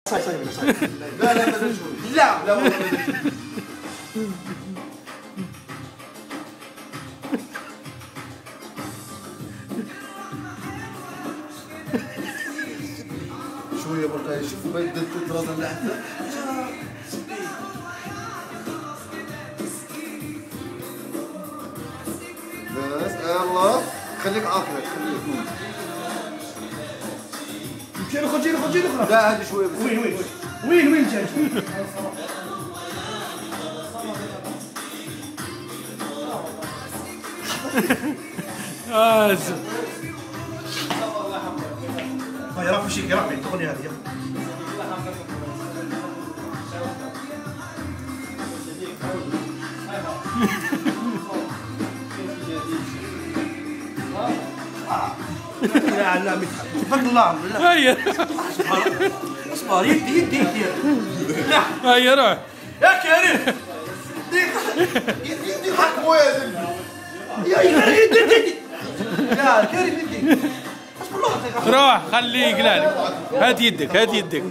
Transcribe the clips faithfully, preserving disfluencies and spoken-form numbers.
صاي صاي صاي. لا لا مازال شويه. لا لا والله مازال. شويه برك شوف بدات ترازا لحتى. بس يلا خليك عاقلك خليك. جينا خذ جينا خذ جينا خذ. لا هذه شويه بس. وين وين وين وين جاي؟ آه يا رب مشيك يا رب تاخذني هذه يلا. لا لا تبارك الله بالله. هيا اصبر يدي يدي يدي. لا هيا روح يا كريم. يدي حكموا يا زلمه. يا يا يدي يدي. يا كريم يدي. روح خليه يقلع. هات يدك هات يدك.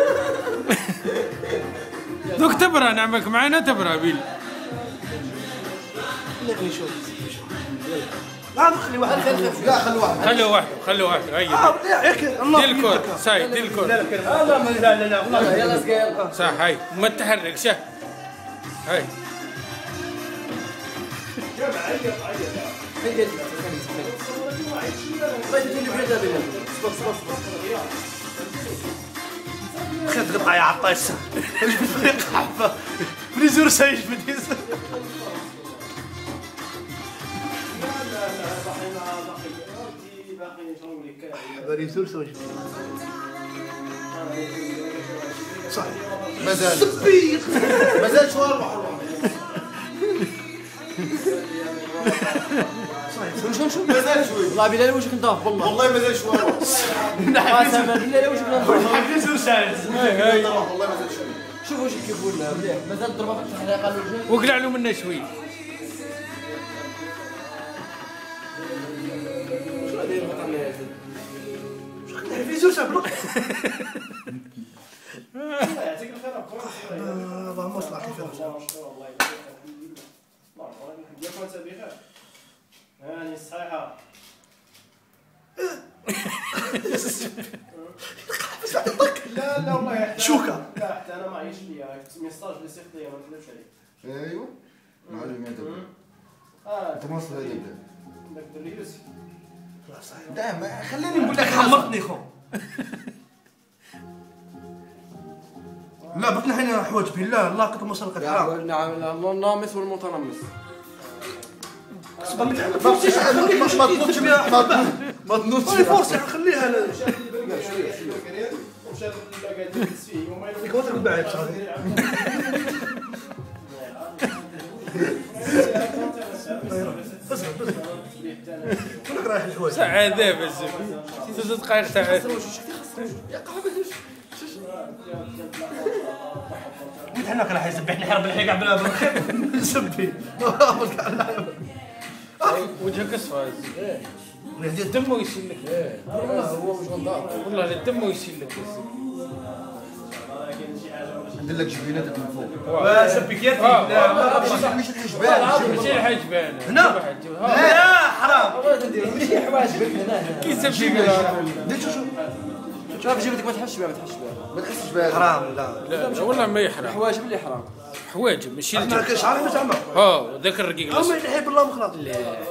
دوك تبرع نعمك معنا تبرع بيل. لا خلي واحد. لا خلي واحد. خليه واحد خليه واحد. هيا اه يا الله. دير الكور ساي دير الكور. لا لا لا لا والله يلا سقيل. صح هاي ما تحرك شه. هاي خذ قطعة يا عطاش. حبة فريزور سايش بديس. فريزور سايش. صح. مازال. سبيق. مازال شويه روح روح. شو شو مازال شويه. والله بلال وجهك نضاف والله. والله مازال شويه روح. قاسما بالله وجهك نضاف. فريزور سايش. والله مازال شويه. شوف وجهك كيف ولا مليح مازال ضربه في الحلقه على الوجه. وقلع له منه شوي. فريزور سايش. اللهم اصلح كيف هاني صحيحة. لا لا والله شوكة. لا حتى انا ما عايش ليا ميساج اللي صيفط ليا ما نكذبش عليك. ايوه معلم يا تبع. اه انت مصر هذيك. داك الدري يوسف. لا خليني نقول لك حمرتني خو. لا بكنا حين حواجبي لا الله قد مسلقة حرام. نعم النامس والمتنمس. ما تنوضش ما تنوضش فرصة خليها لا. ومشى للباكادي فيه وما فيك وتر بعيد صافي. اصبر اصبر. كلك رايح الحوايج. ساعة عذاب الزبد. ست دقائق تاع قلت حناك راح يسبحني حرب الحين قاعد بلا نسبي. وجهك اصفر. ندير دمه يسيل لك. هو وجهه نضاف. والله دمه يسيل لك. ندير لك جبيناتك من فوق. سبي كيف؟ لا مش الحجبان. ماشي الحجبان. هنا؟ لا حرام. ماشي حواجبك هنا. كي سبي بلا. دير شوف شوف جبتك ما تحسش بها ما تحسش بها. ما تحسش بها. حرام لا. لا والله ما يحرم. الحواجب اللي حرام. حواجب ماشي انا الجبل. كاش عارف زعما. ها ذاك الرقيق او ما الاصفر. يحب الله مخلط.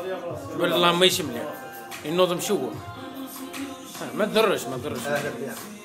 والله ما يشمل. النظم شو ما تضرش ما تضرش. هذا